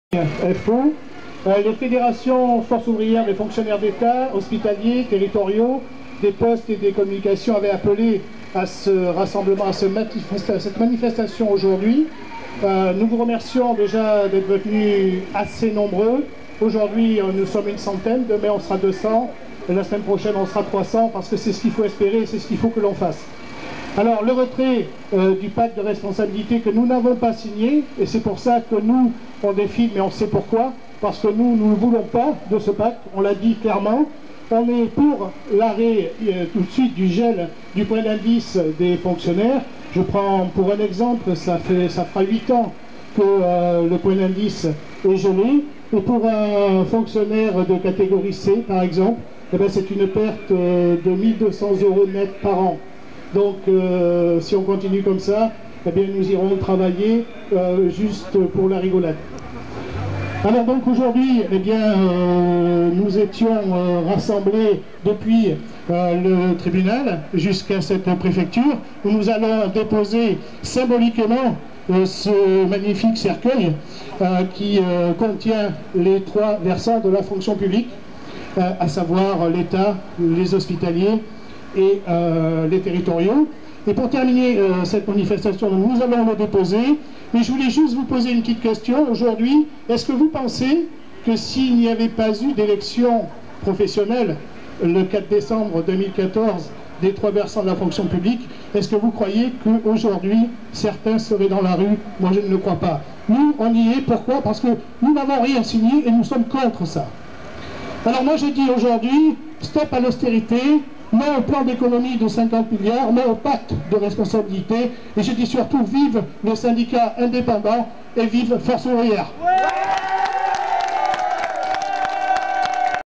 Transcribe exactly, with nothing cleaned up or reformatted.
F O, euh, les fédérations Force ouvrière des fonctionnaires d'État, hospitaliers, territoriaux, des postes et des communications avaient appelé à ce rassemblement, à, ce manifesta- à cette manifestation aujourd'hui. Euh, nous vous remercions déjà d'être venus assez nombreux. Aujourd'hui, euh, nous sommes une centaine, demain on sera deux cents, et la semaine prochaine on sera trois cents, parce que c'est ce qu'il faut espérer, c'est ce qu'il faut que l'on fasse. Alors, le retrait euh, du pacte de responsabilité que nous n'avons pas signé, et c'est pour ça que nous, on défile, mais on sait pourquoi, parce que nous, nous ne voulons pas de ce pacte, on l'a dit clairement. On est pour l'arrêt euh, tout de suite du gel du point d'indice des fonctionnaires. Je prends pour un exemple, ça, fait, ça fera huit ans que euh, le point d'indice est gelé, et pour un fonctionnaire de catégorie C, par exemple, eh bien, c'est une perte euh, de mille deux cents euros net par an. Donc, euh, si on continue comme ça, eh bien, nous irons travailler euh, juste pour la rigolade. Alors donc aujourd'hui, eh bien, euh, nous étions euh, rassemblés depuis euh, le tribunal jusqu'à cette préfecture, où nous allons déposer symboliquement euh, ce magnifique cercueil euh, qui euh, contient les trois versants de la fonction publique, euh, à savoir l'État, les hospitaliers et euh, les territoriaux. Et pour terminer euh, cette manifestation, nous allons le déposer. Mais je voulais juste vous poser une petite question. Aujourd'hui, est-ce que vous pensez que s'il n'y avait pas eu d'élection professionnelle le quatre décembre deux mille quatorze des trois versants de la fonction publique, est-ce que vous croyez qu'aujourd'hui certains seraient dans la rue? Moi je ne le crois pas. Nous, on y est. Pourquoi? Parce que nous n'avons rien signé et nous sommes contre ça. Alors moi je dis aujourd'hui, stop à l'austérité, non au plan d'économie de cinquante milliards, non au pacte de responsabilité, et je dis surtout vive le syndicat indépendant et vive Force ouvrière. Ouais.